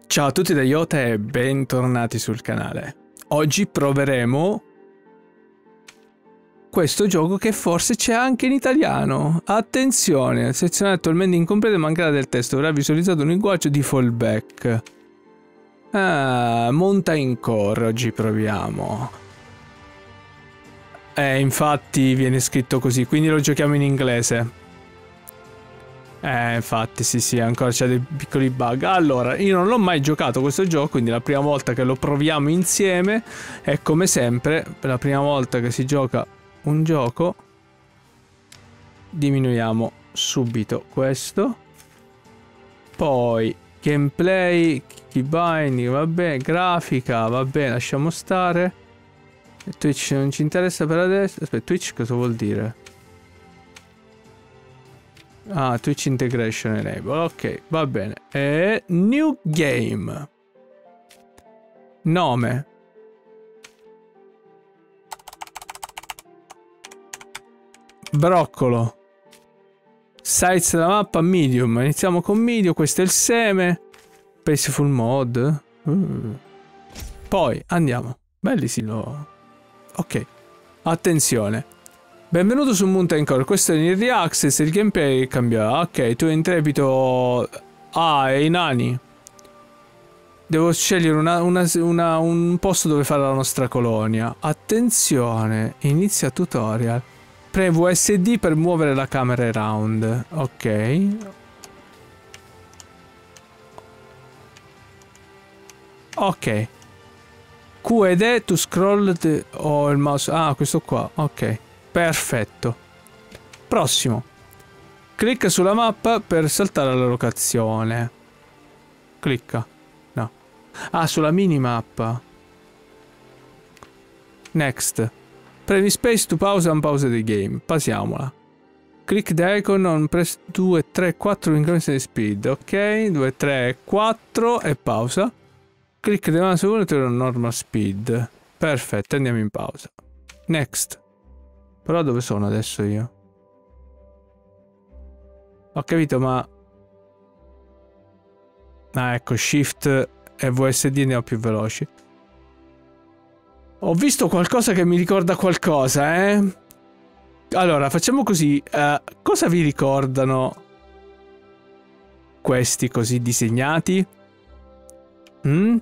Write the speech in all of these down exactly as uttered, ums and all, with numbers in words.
Ciao a tutti da Iota e bentornati sul canale. Oggi proveremo questo gioco che forse c'è anche in italiano. Attenzione, sezione attualmente incompleta e mancata del testo, verrà visualizzato un linguaggio di fallback. Ah, Mountain Core, oggi proviamo. Eh, infatti viene scritto così, quindi lo giochiamo in inglese. Eh, infatti, sì, sì, ancora c'è dei piccoli bug. Allora, io non l'ho mai giocato questo gioco, quindi è la prima volta che lo proviamo insieme. E come sempre, per la prima volta che si gioca un gioco, diminuiamo subito questo. Poi, gameplay, key binding, vabbè, grafica, vabbè, lasciamo stare. E Twitch non ci interessa per adesso. Aspetta, Twitch cosa vuol dire? Ah, Twitch Integration Enable, ok, va bene. E New Game. Nome. Broccolo. Size della mappa, medium. Iniziamo con medium, questo è il seme. Peaceful mode. Uh. Poi, andiamo. Belli sì, lo... Ok. Attenzione. Benvenuto su Mountain Core, questo è l'Early Access, il gameplay cambia. Ok, tu intrepido... Ah, e i nani. Devo scegliere una, una, una, un posto dove fare la nostra colonia. Attenzione, inizia tutorial. Premo V S D per muovere la camera around. Ok. Ok. Q ed E to scroll the... Oh, il mouse... Ah, questo qua, ok. Perfetto. Prossimo. Clicca sulla mappa per saltare la locazione. Clicca. No. Ah, sulla minimappa. Next. Premi space to pause and pause the game. Pasiamola. Click the icon on press due, tre, quattro incremento di speed. Ok. due, tre, quattro e pausa. Click the mouse on normal speed. Perfetto, andiamo in pausa. Next. Però dove sono adesso io? Ho capito, ma... Ah, ecco, Shift e V S D andiamo più veloci. Ho visto qualcosa che mi ricorda qualcosa, eh? Allora, facciamo così. Uh, cosa vi ricordano questi così disegnati? Mm?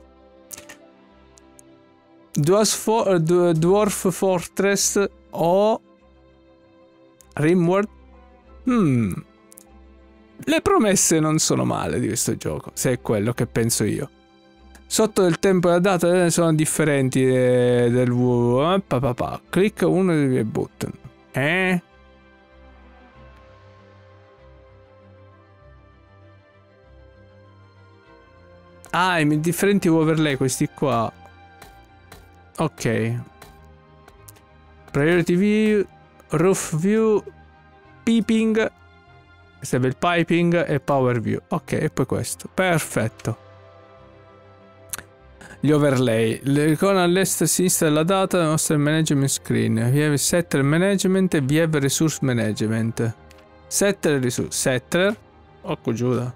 Dwarf, For Dwarf Fortress o... Rimworld? Hmm. Le promesse non sono male di questo gioco, se è quello che penso io. Sotto del tempo e la data sono differenti eh, del W. Pa, pa, pa. Clicca uno dei due button. Eh? Ah, i differenti overlay questi qua. Ok. Priority view, roof view, peeping, serve il piping e power view. Ok, e poi questo. Perfetto. Gli overlay. L'icona all'est a sinistra della data mostra il management screen. V have settler management e V have resource management. Settler resource. Settler. Occo Giuda.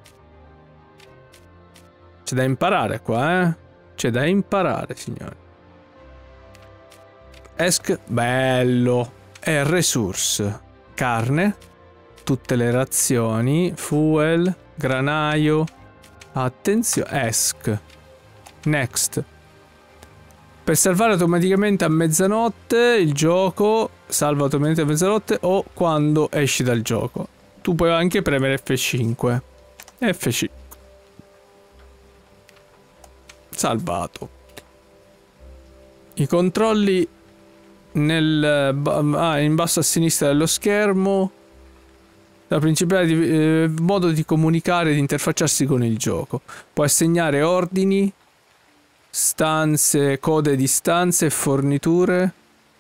C'è da imparare qua, eh. C'è da imparare, signori. Esc. Bello. E resource. Carne. Tutte le razioni. Fuel. Granaio. Attenzione. Esc. Next. Per salvare automaticamente a mezzanotte il gioco, salva automaticamente a mezzanotte o quando esci dal gioco. Tu puoi anche premere F cinque. F cinque. Salvato. I controlli nel ah, in basso a sinistra dello schermo. La principale di, eh, modo di comunicare e di interfacciarsi con il gioco. Puoi assegnare ordini, stanze, code di stanze e forniture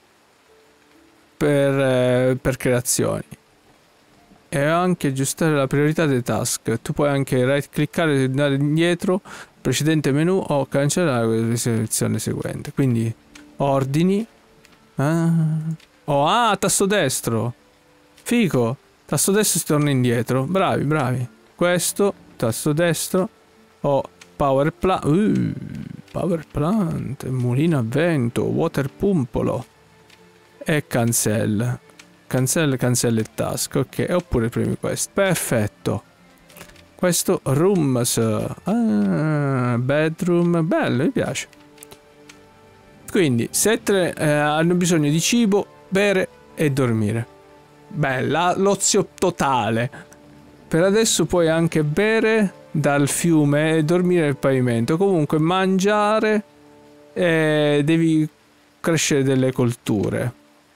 per, eh, per creazioni. E anche aggiustare la priorità dei task. Tu puoi anche right cliccare e andare indietro, precedente menu o cancellare la selezione seguente. Quindi ordini. Ah. Oh, ah, tasto destro. Fico. Tasto destro si torna indietro. Bravi, bravi. Questo, tasto destro. Oh, Power plant. Uh, power plant. Mulino a vento. Water pumpolo. E cancel. Cancel, cancel il task. Ok. Oppure premi questo. Perfetto. Questo rooms. Ah, bedroom. Bello, mi piace. Quindi, sette eh, hanno bisogno di cibo, bere e dormire. Bella, l'ozio totale. Per adesso puoi anche bere dal fiume e dormire nel pavimento. Comunque mangiare e devi crescere delle colture.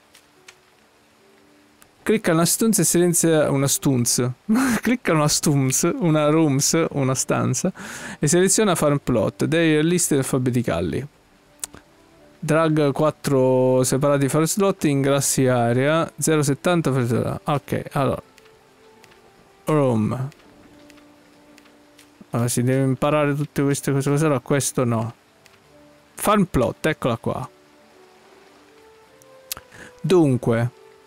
Clicca una stunz e silenzia una stunz. Clicca una stunz, una rooms, una stanza e seleziona farm plot dei liste alfabeticali. Drag quattro separati farm slot in grassi area zero virgola settanta. Ok, allora. Room. Allora, si deve imparare tutte queste cose. Allora, questo no. Farm plot, eccola qua. Dunque.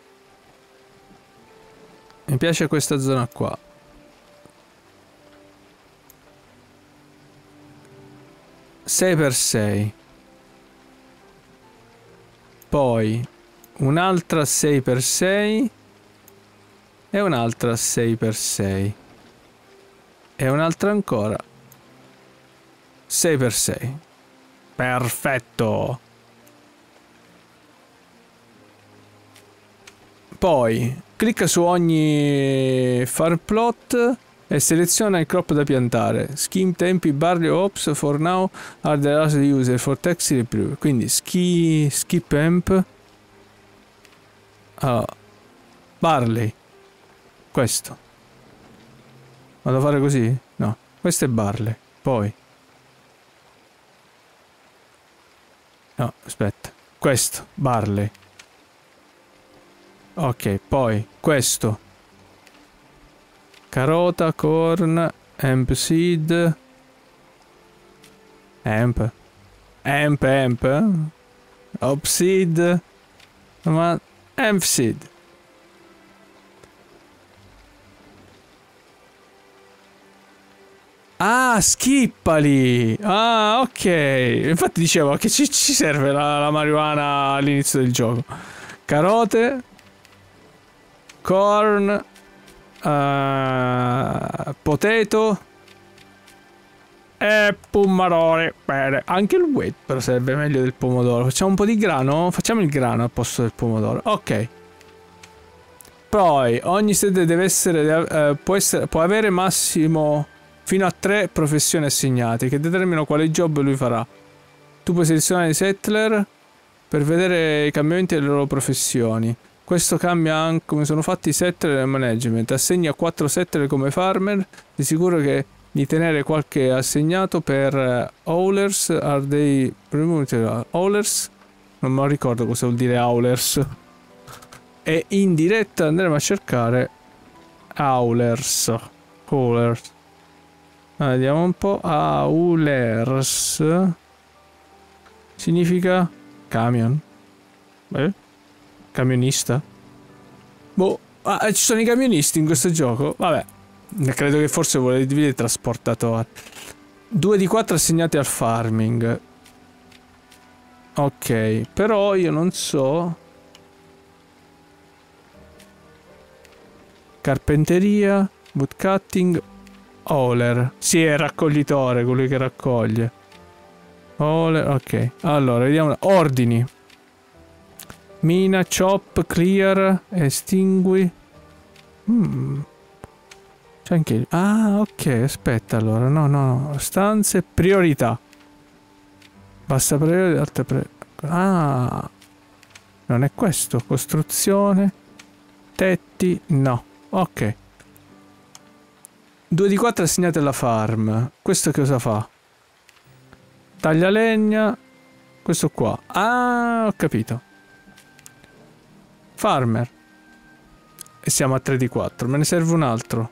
Mi piace questa zona qua. sei per sei. Poi un'altra sei per sei. E un'altra sei per sei. E un'altra ancora sei per sei. Perfetto. Poi clicca su ogni farm plot e seleziona il crop da piantare. Scheme, tempi, barley, hops for now are the last user for text reprove. Quindi ski, skip hemp. Allora, barley. Questo. Vado a fare così? No. Questo è barley. Poi. No, aspetta. Questo, barley. Ok, poi questo. Carota, corn, hemp seed. Hemp. Hemp, hemp. Hop seed. Ma hemp seed. Ah, schippali! Ah, ok. Infatti dicevo che ci, ci serve la, la marijuana all'inizio del gioco. Carote. Corn. Uh, potato. E pomodori. Bene. Anche il wheat però sarebbe meglio del pomodoro. Facciamo un po' di grano? Facciamo il grano al posto del pomodoro. Ok. Poi ogni sede deve essere, uh, può essere... Può avere massimo... fino a tre professioni assegnate che determinano quale job lui farà. Tu puoi selezionare i settler per vedere i cambiamenti delle loro professioni. Questo cambia anche come sono fatti i settler nel management. Assegna quattro settler come farmer. Di sicuro che di tenere qualche assegnato per howlers. Are they... howlers? Non me lo ricordo cosa vuol dire howlers. E in diretta andremo a cercare howlers. Howlers. Ah, vediamo un po'. Howlers significa camion. Beh, camionista. Boh, ah, ci sono i camionisti in questo gioco. Vabbè, credo che forse volevi dire trasportatore. Due di quattro assegnati al farming. Ok, però io non so. Carpenteria, woodcutting. Hauler. Sì, è raccoglitore, colui che raccoglie. Hauler, ok. Allora, vediamo. Ordini. Mina, chop, clear, estingui. Mm. C'è anche il... Ah, ok, aspetta allora. No, no, no. Stanze, priorità. Basta priorità, altre pre... Ah. Non è questo. Costruzione. Tetti, no. Ok. due di quattro assegnate alla farm. Questo che cosa fa? Taglia legna. Questo qua. Ah, ho capito. Farmer. E siamo a tre di quattro. Me ne serve un altro.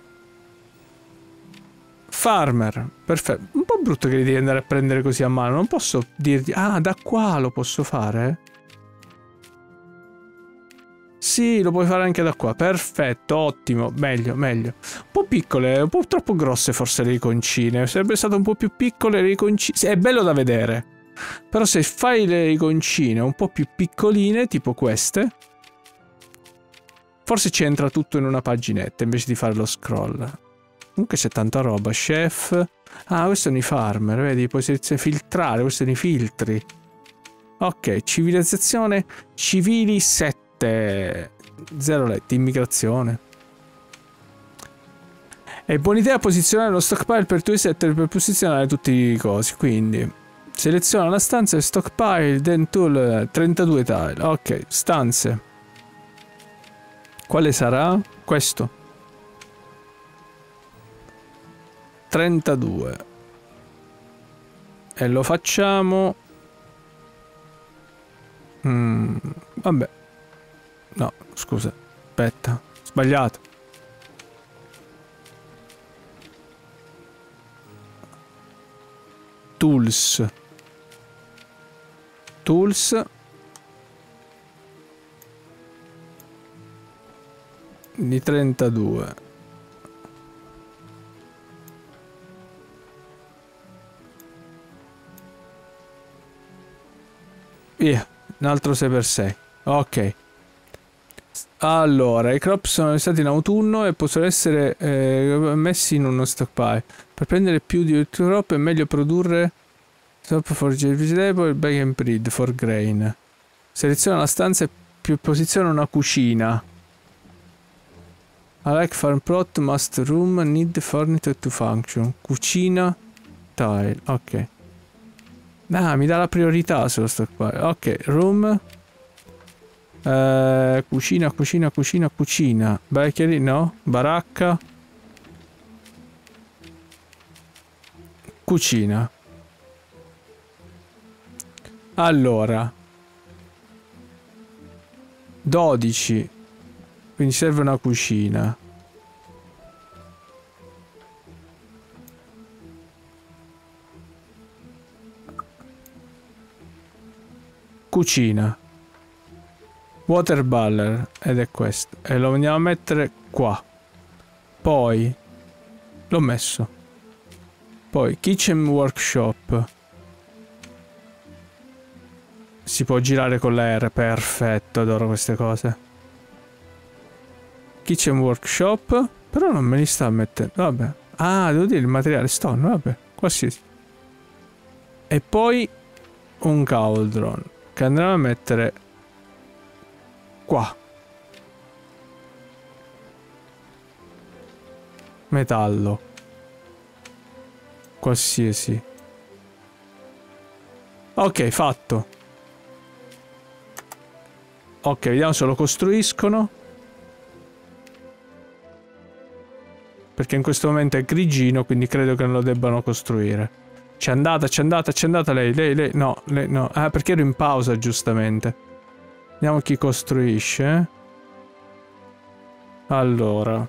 Farmer. Perfetto. Un po' brutto che li devi andare a prendere così a mano. Non posso dirgli... Ah, da qua lo posso fare? sì, lo puoi fare anche da qua. Perfetto, ottimo. Meglio, meglio. Un po' piccole, un po' troppo grosse forse le iconcine. Sarebbe stato un po' più piccole le iconcine. Sì, è bello da vedere. Però se fai le iconcine un po' più piccoline, tipo queste, forse ci entra tutto in una paginetta invece di fare lo scroll. Comunque c'è tanta roba. Chef. Ah, questi sono i farmer, vedi? Puoi filtrare, questi sono i filtri. Ok, civilizzazione. Civili sette. Zero letti, immigrazione. È buona idea posizionare lo stockpile per tuoi setter per posizionare tutti i cosi, quindi seleziona la stanza e stockpile, then tool, trentadue tile. Ok, stanze. Quale sarà? Questo. trentadue. E lo facciamo. Mm, vabbè. No, scusa. Aspetta. Sbagliato. Tools. Tools. Di trentadue. Via. Un altro sei per sei. Ok. Allora, i crop sono stati in autunno e possono essere eh, messi in uno stockpile. Per prendere più di crop è meglio produrre top for vegetable, bag and breed for grain. Seleziona la stanza e più posiziona una cucina. I like farm plot, must room, need furniture to function. Cucina, tile, ok. Ah, mi dà la priorità sullo stockpile. Ok, room. Uh, cucina, cucina, cucina, cucina. Bakery, no. Baracca. Cucina. Allora. dodici. Quindi serve una cucina. Cucina. Water baller. Ed è questo. E lo andiamo a mettere qua. Poi. L'ho messo. Poi kitchen workshop. Si può girare con la R. Perfetto. Adoro queste cose. Kitchen workshop. Però non me li sta mettendo. Vabbè. Ah, devo dire il materiale stone. Vabbè. Qualsiasi. E poi un cauldron. Che andremo a mettere qua. Metallo. Qualsiasi. Ok, fatto. Ok, vediamo se lo costruiscono. Perché in questo momento è grigino, quindi credo che non lo debbano costruire. C'è andata, c'è andata, c'è andata lei, lei, lei, no, lei, no. Ah, perché ero in pausa, giustamente. Vediamo chi costruisce. Allora.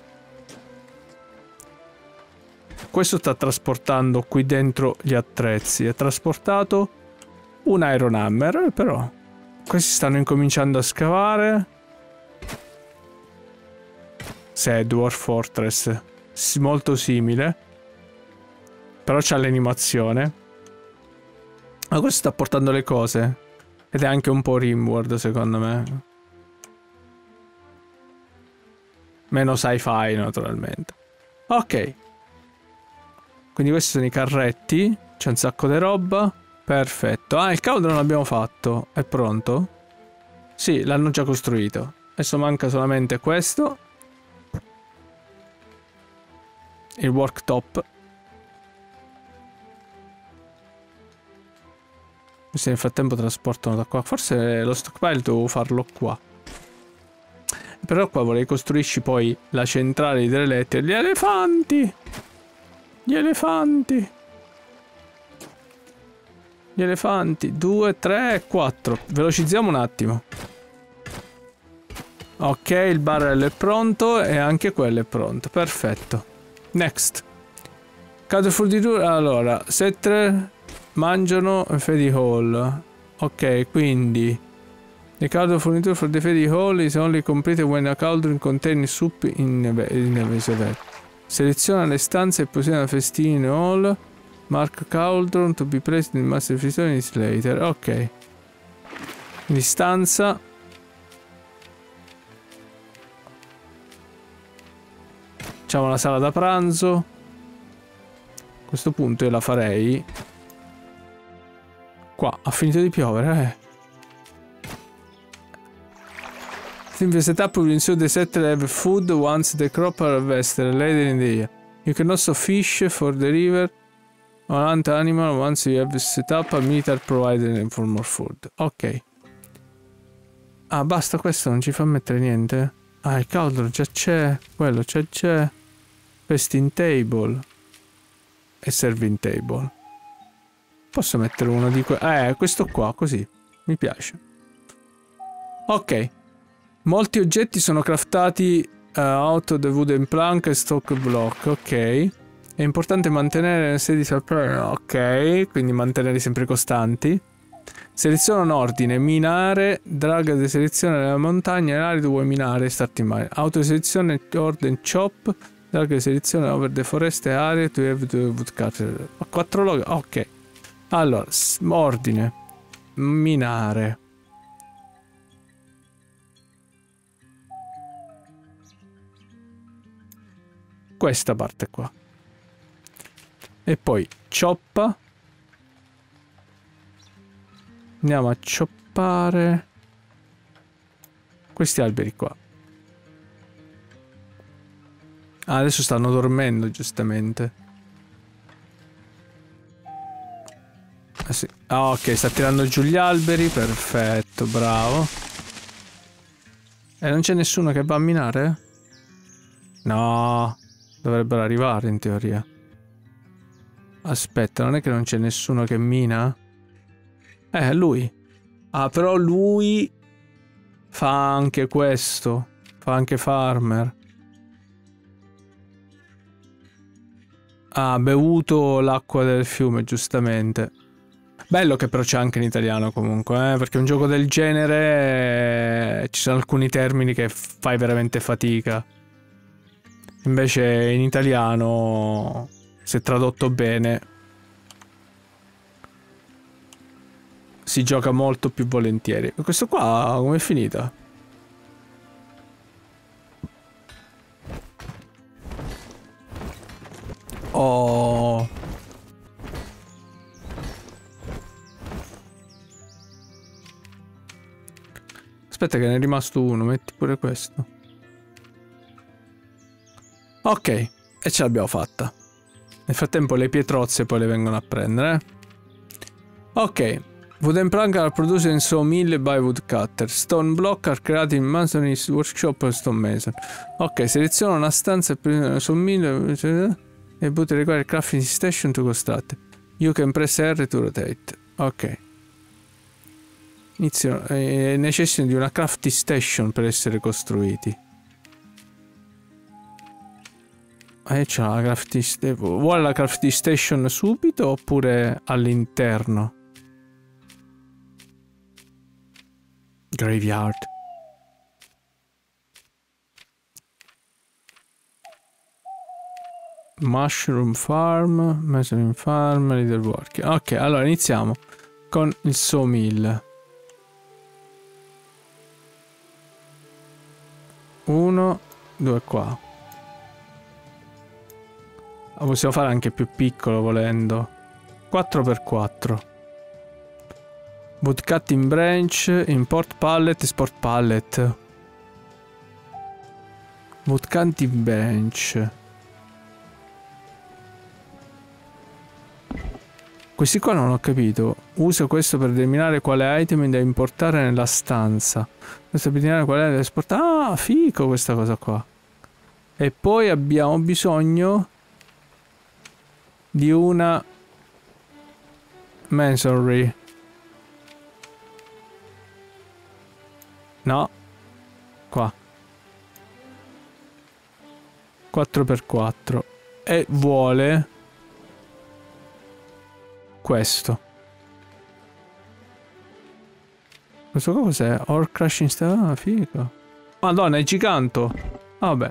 Questo sta trasportando qui dentro gli attrezzi. Ha trasportato un Iron Hammer, però. Questi stanno incominciando a scavare. Sì, Dwarf Fortress. Molto simile. Però c'ha l'animazione. Ma questo sta portando le cose. Ed è anche un po' Rimworld, secondo me. Meno sci-fi, naturalmente. Ok. Quindi questi sono i carretti. C'è un sacco di roba. Perfetto. Ah, il cauldron l'abbiamo fatto. È pronto? Sì, l'hanno già costruito. Adesso manca solamente questo. Il worktop. Questi nel frattempo trasportano da qua. Forse lo stockpile devo farlo qua. Però qua vorrei costruisci poi la centrale idroelettrica. Gli elefanti! Gli elefanti! Gli elefanti. due, tre, quattro. Velocizziamo un attimo. Ok, il barrel è pronto e anche quello è pronto. Perfetto. Next. Cade full di due. Allora, setter mangiano Fedi Hall. Ok, quindi The cauldron furniture for the fairy hall is only completed when a cauldron contains soup in a vessel. Seleziona le stanze e posiziona la festina in hall. Mark cauldron to be placed in master freezer later. Ok. Quindi stanza. Facciamo la sala da pranzo. A questo punto io la farei. Qua, ha finito di piovere, eh. Simple setup will ensure the settler have food once the crop are harvested later in the year. You can also fish for the river or hunt animal once you have set up a meter provided for more food. Ok. Ah, basta, questo non ci fa mettere niente. Ah, il cauldron già c'è. Quello già c'è. Festing table. E serving table. Posso mettere uno di que... Eh, questo qua, così. Mi piace. Ok. Molti oggetti sono craftati uh, out of the wooden plank e stock block. Ok. È importante mantenere le sedi sempre... Ok. Quindi mantenerli sempre costanti. Seleziona un ordine. Minare. Drag di selezione della montagna. Nell'area tu vuoi minare. Start in mine. Autoselezione ordine chop. Drag di selezione over the forest area. To have the woodcutter. quattro log. Ok. Allora. Ordine. Minare. Questa parte qua. E poi cioppa. Andiamo a cioppare questi alberi qua. Ah, adesso stanno dormendo, giustamente. Ah, sì. Ah, ok, sta tirando giù gli alberi. Perfetto, bravo. E non c'è nessuno che va a minare? No. Dovrebbero arrivare in teoria. Aspetta, non è che non c'è nessuno che mina? Eh, lui. Ah, però lui fa anche questo. Fa anche farmer. Ha bevuto l'acqua del fiume, giustamente. Bello che però c'è anche in italiano comunque, eh? Perché un gioco del genere eh, ci sono alcuni termini che fai veramente fatica. Invece in italiano, se tradotto bene, si gioca molto più volentieri. Questo qua com'è finita? Oh. Aspetta che ne è rimasto uno, metti pure questo. Ok, e ce l'abbiamo fatta. Nel frattempo le pietrozze poi le vengono a prendere. Eh? Ok. Wooden plank are produced in sawmill by woodcutter. Stone block are creati in masonry's workshop or stone mason. Ok, seleziona una stanza per sawmill e put require crafting station to construct. You can press R to rotate. Ok. Inizio, eh, necessitano di una crafting station per essere costruiti. E c'è la crafting station. Vuole la crafting station subito oppure all'interno? Graveyard. Mushroom farm, Mason farm, leader working. Ok, allora iniziamo con il sawmill. Uno, due qua. Lo possiamo fare anche più piccolo volendo. quattro per quattro. Wood cutting branch, import pallet, export pallet. Wood cutting branch. Questi qua non ho capito. Uso questo per determinare quale item da importare nella stanza. Questo per determinare quale item da esportare. Ah, fico questa cosa qua. E poi abbiamo bisogno di una masonry. No. Qua. quattro per quattro. E vuole questo. Questo qua cos'è? Or Crushing Star? Ah, figo. Madonna, è giganto. Vabbè.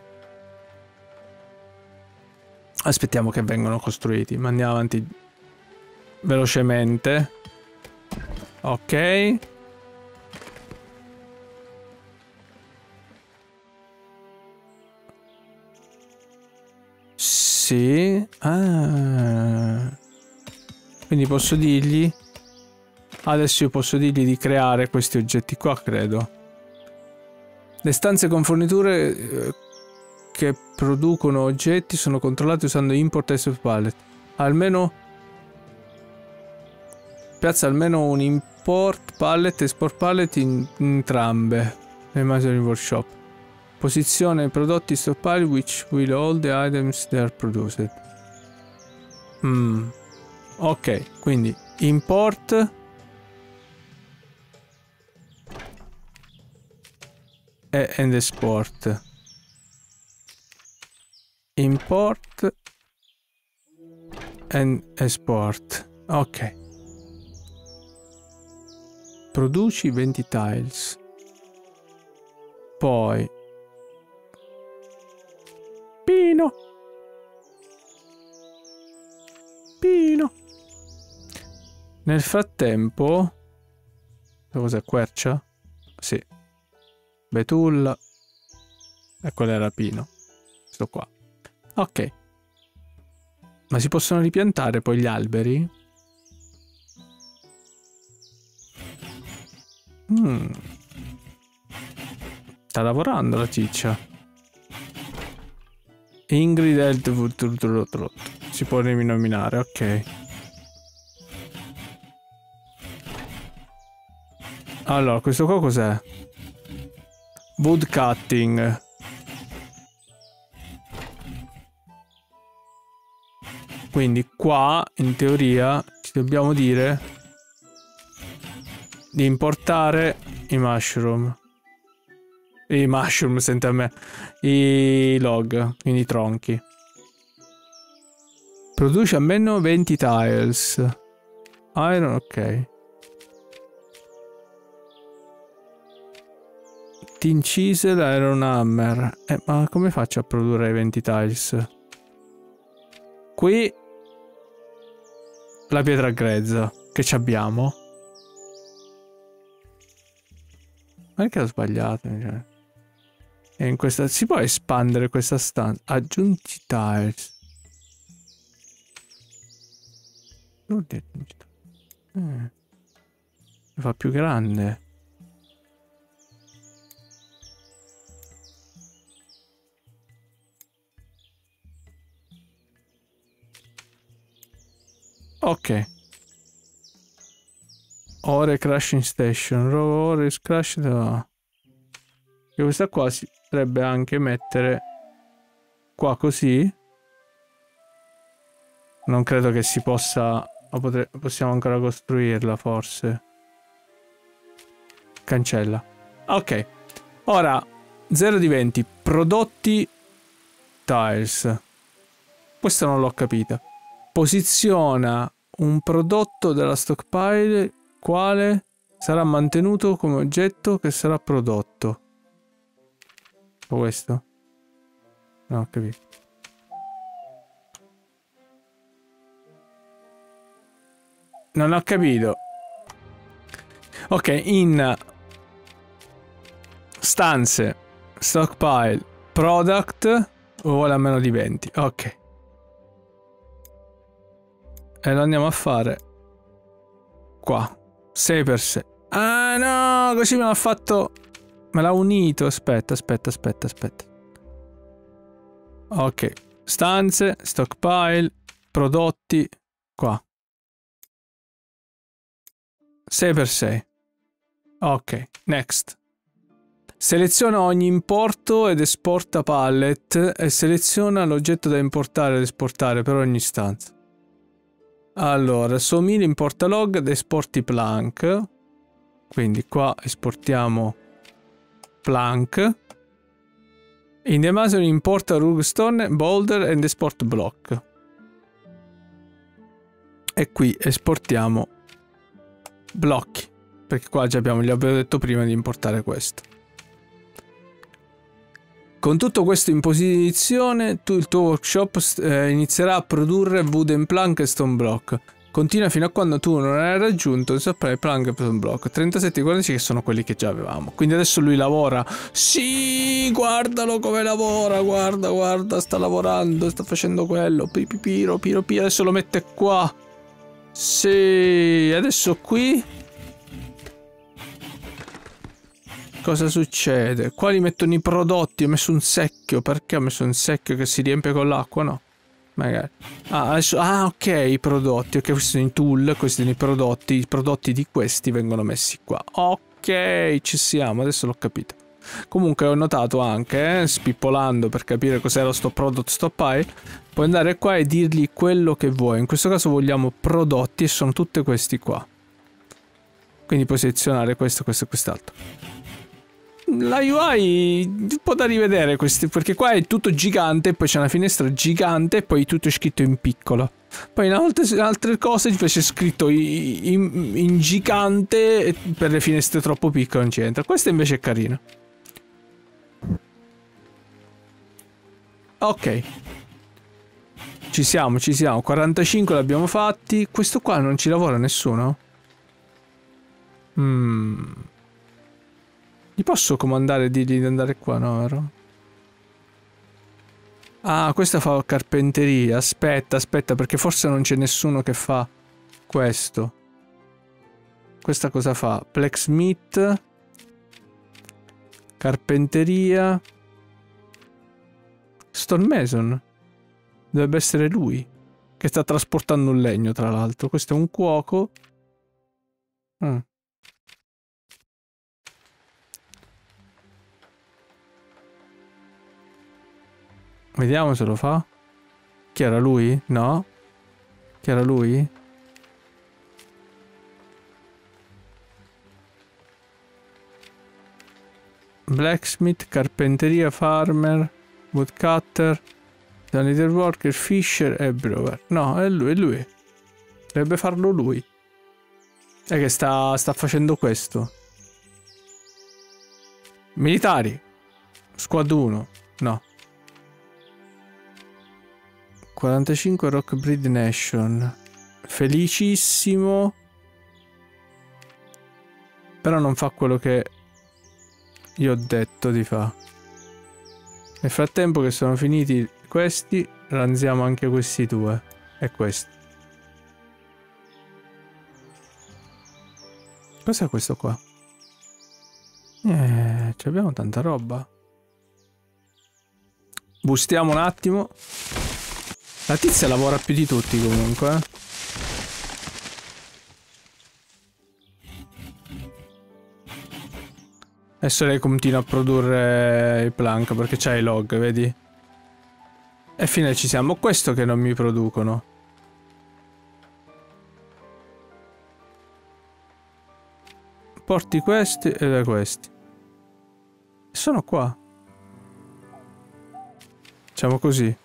Aspettiamo che vengano costruiti. Ma andiamo avanti velocemente. Ok. Sì. Ah. Quindi posso dirgli... Adesso io posso dirgli di creare questi oggetti qua, credo. Le stanze con forniture eh, che producono oggetti sono controllate usando import e export pallet. Almeno... Piazza almeno un import pallet e export pallet in, in entrambe. Nel Masonry Workshop. Posizione i prodotti stockpile which will hold the items they are produced. Mm. Ok, quindi import... and export. Import and export. Ok. Produci venti tiles. Poi Pino. Pino. Nel frattempo, cos'è, quercia? Sì. Betulla. E quello era Pino. Sto qua. Ok. Ma si possono ripiantare poi gli alberi? Mm. Sta lavorando la ciccia. Ingrid Eld... Si può rinominare, ok. Allora, questo qua cos'è? Wood cutting. Quindi qua, in teoria, ci dobbiamo dire di importare i mushroom. I mushroom, sente a me. I log, quindi i tronchi. Produce almeno venti tiles. Iron, ok. Tin chisel, iron hammer. Eh, ma come faccio a produrre venti tiles? Qui la pietra grezza che ci abbiamo. Ma perché ho sbagliato? Cioè. E in questa si può espandere questa stanza. Aggiungi tiles. Eh. Lo fa più grande. Ok. Ore crashing station. Ore crash. No. E questa qua si potrebbe anche mettere qua così. Non credo che si possa. O potre... possiamo ancora costruirla forse. Cancella. Ok. Ora zero di venti. Prodotti tiles. Questa non l'ho capita. Posiziona un prodotto della stockpile quale sarà mantenuto come oggetto che sarà prodotto. O questo? No, ho capito. Non ho capito. Ok, in stanze, stockpile, product, vuole a meno di venti. Ok. E lo andiamo a fare qua. sei per sei. Ah no, così me l'ha fatto. Me l'ha unito. Aspetta, aspetta, aspetta, aspetta. Ok. Stanze, stockpile, prodotti, qua. sei per sei. Ok, next. Seleziona ogni importo ed esporta pallet e seleziona l'oggetto da importare ed esportare per ogni stanza. Allora, somiglia importa log ed esporti plank. Quindi qua esportiamo plank. In the Masonry importa rugstone, boulder and export block. E qui esportiamo blocchi. Perché qua già abbiamo, gli avevo detto prima di importare questo. Con tutto questo in posizione, tu, il tuo workshop eh, inizierà a produrre wooden plank e stone block. Continua fino a quando tu non hai raggiunto il supply plank e stone block. trentasette e quarantacinque che sono quelli che già avevamo. Quindi adesso lui lavora. Sì, guardalo come lavora, guarda, guarda, sta lavorando, sta facendo quello. Pipiro, piro, piro, adesso lo mette qua. Sì, adesso qui. Cosa succede? Qua li mettono i prodotti, ho messo un secchio, perché ho messo un secchio che si riempie con l'acqua? No, magari. Ah, adesso, ah, ok, i prodotti, ok, questi sono i tool, questi sono i prodotti, i prodotti di questi vengono messi qua. Ok, ci siamo, adesso l'ho capito. Comunque ho notato anche, eh, spippolando per capire cos'era sto product stop pie, puoi andare qua e dirgli quello che vuoi. In questo caso vogliamo prodotti e sono tutti questi qua. Quindi puoi selezionare questo, questo e quest'altro. La U I un po' da rivedere questi, perché qua è tutto gigante, poi c'è una finestra gigante e poi tutto è scritto in piccolo. Poi in altre, in altre cose invece è scritto in, in, in gigante per le finestre troppo piccole non c'entra. Questa invece è carina. Ok. Ci siamo, ci siamo. quarantacinque l'abbiamo fatti. Questo qua non ci lavora nessuno? Mmm... Gli posso comandare di, di andare qua, no, vero? Ah, questa fa carpenteria. Aspetta, aspetta, perché forse non c'è nessuno che fa questo. Questa cosa fa? Blacksmith. Carpenteria. Stonemason. Dovrebbe essere lui. Che sta trasportando un legno, tra l'altro. Questo è un cuoco. Mm. Vediamo se lo fa. Chi era lui? No. Chi era lui? Blacksmith, carpenteria, farmer, woodcutter, janitor worker, fisher e brewer. No, è lui, è lui. Dovrebbe farlo lui. È che sta, sta facendo questo. Militari. Squad uno. No. quarantacinque Rock Breed Nation. Felicissimo. Però non fa quello che io ho detto di fa. Nel frattempo che sono finiti questi, ranziamo anche questi due. E questi. Cos'è questo qua? Eh, abbiamo tanta roba. Bustiamo un attimo. La tizia lavora più di tutti comunque, eh. Adesso lei continua a produrre i plank perché c'ha i log, vedi? E fine ci siamo. Questo che non mi producono. Porti questi e da questi. Sono qua. Facciamo così.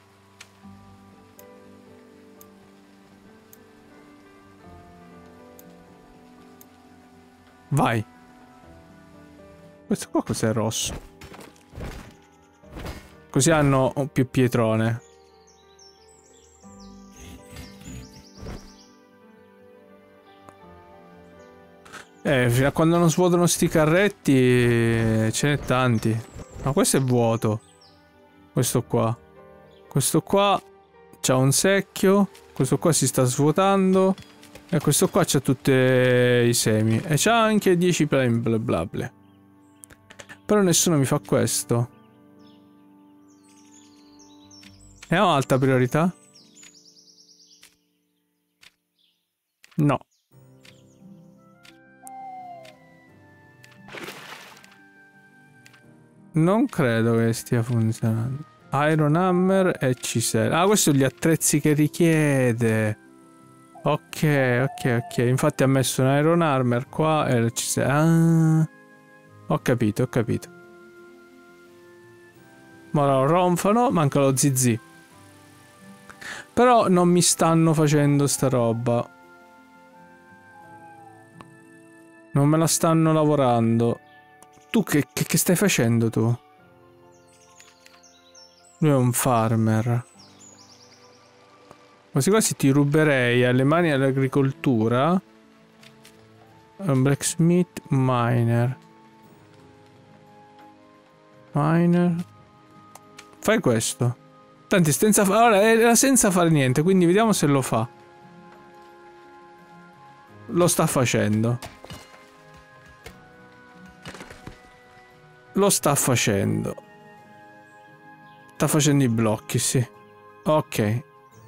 Vai. Questo qua cos'è rosso? Così hanno più pietrone. Eh, fino a quando non svuotano sti carretti ce n'è tanti. Ma questo è vuoto. Questo qua. Questo qua c'ha un secchio. Questo qua si sta svuotando. E questo qua c'ha tutti i semi. E c'ha anche dieci plane bla bla bla. Però nessuno mi fa questo. Ne ho alta priorità? No. Non credo che stia funzionando. Iron Hammer e Cisel. Ah, questi sono gli attrezzi che richiede. Ok, ok, ok. Infatti ha messo un Iron Armor qua e il Cisel. Ah, ho capito, ho capito. Ma lo ronfano, manca lo zizi. Però non mi stanno facendo sta roba. Non me la stanno lavorando. Tu che, che, che stai facendo tu? Lui è un farmer. Quasi quasi ti ruberei alle mani all'agricoltura. Un blacksmith, miner. Miner. Fai questo. Tanti senza fare. Ora era senza fare niente, quindi vediamo se lo fa. Lo sta facendo. Lo sta facendo. Sta facendo i blocchi, sì. Ok.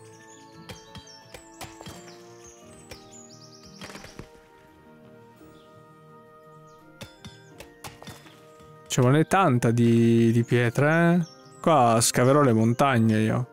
Ci vuole tanta di, di pietra, eh? Qua scaverò le montagne io.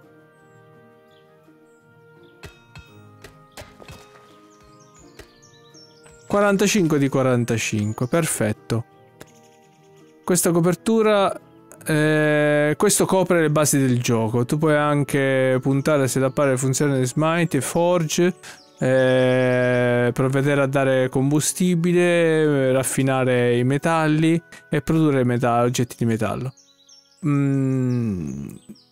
quarantacinque di quarantacinque, perfetto. Questa copertura... Eh, questo copre le basi del gioco. Tu puoi anche puntare se settappare le funzioni di Smite e Forge, eh, provvedere a dare combustibile, raffinare i metalli e produrre metalli, oggetti di metallo. Mm.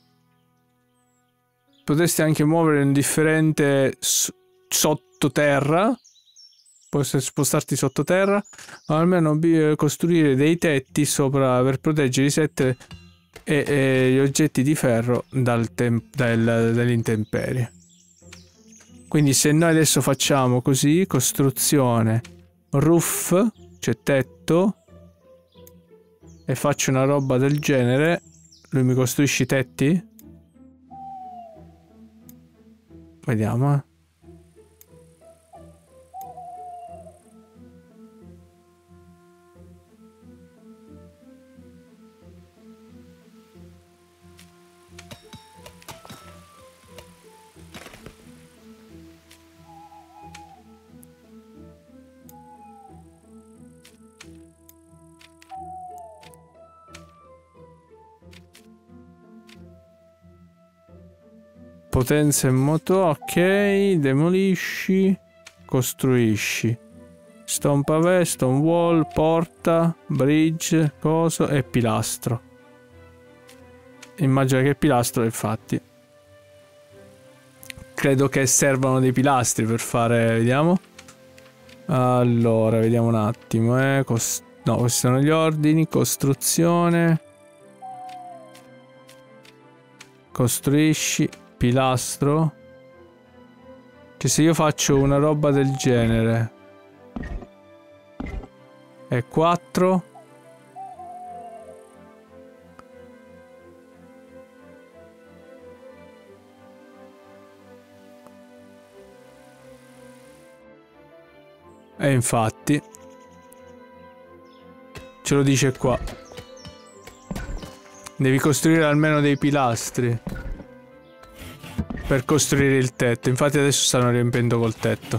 Potresti anche muovere un differente sottoterra. Puoi spostarti sottoterra, o almeno costruire dei tetti sopra per proteggere i set e, e gli oggetti di ferro dal dal, dalle intemperie. Quindi se noi adesso facciamo così, costruzione roof, cioè tetto, e faccio una roba del genere, lui mi costruisce i tetti? Vediamo, eh. Potenza e moto, ok, demolisci, costruisci. Stone pavè, stone wall, porta, bridge, coso e pilastro. Immagino che il pilastro, infatti. Credo che servano dei pilastri per fare, vediamo. Allora, vediamo un attimo, eh. Cost no, questi sono gli ordini, costruzione. Costruisci. Pilastro. Che se io faccio una roba del genere è quattro. E infatti ce lo dice qua. Devi costruire almeno dei pilastri per costruire il tetto. Infatti adesso stanno riempiendo col tetto.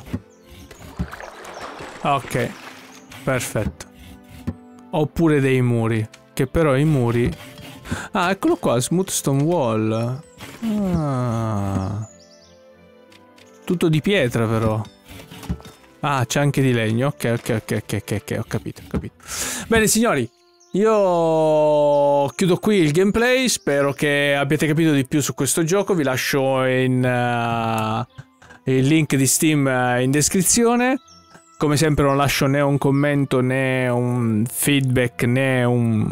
Ok, perfetto. Oppure dei muri, che però i muri... Ah, eccolo qua, smooth stone wall. Ah. Tutto di pietra però. Ah, c'è anche di legno. Ok, ok, ok, ok, ok, ok, ho capito, ho capito. Bene signori, io chiudo qui il gameplay, spero che abbiate capito di più su questo gioco, vi lascio in, uh, il link di Steam in descrizione. Come sempre non lascio né un commento né un feedback né un,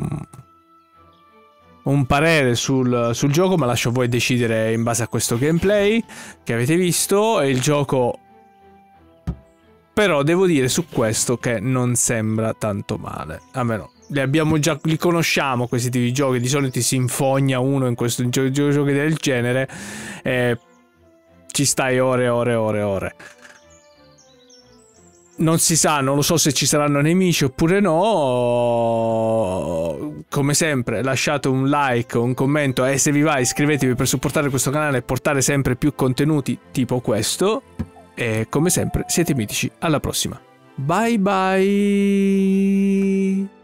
un parere sul, sul gioco, ma lascio a voi decidere in base a questo gameplay che avete visto. E il gioco però devo dire su questo che non sembra tanto male, a me no. Li abbiamo già, li conosciamo questi tipi di giochi, di solito si infogna uno in questo gio gio giochi del genere e ci stai ore e ore e ore e ore. Non si sa, non lo so se ci saranno nemici oppure no. Come sempre lasciate un like, un commento e se vi va iscrivetevi per supportare questo canale e portare sempre più contenuti tipo questo. E come sempre siete mitici, alla prossima. Bye bye.